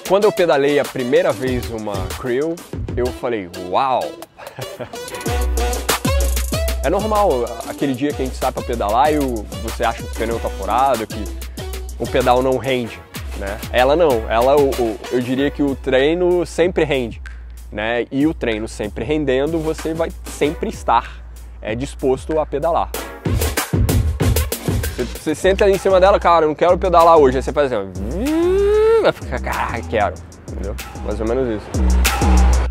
Quando eu pedalei a primeira vez uma Creel, eu falei, uau! É normal aquele dia que a gente sai para pedalar e você acha que o pneu tá furado, que o pedal não rende, né? Ela não, eu diria que o treino sempre rende, né? E o treino sempre rendendo, você vai sempre estar disposto a pedalar. Você senta ali em cima dela, cara, eu não quero pedalar hoje, aí você faz assim, vai ficar, caralho, quero, entendeu? Mais ou menos isso.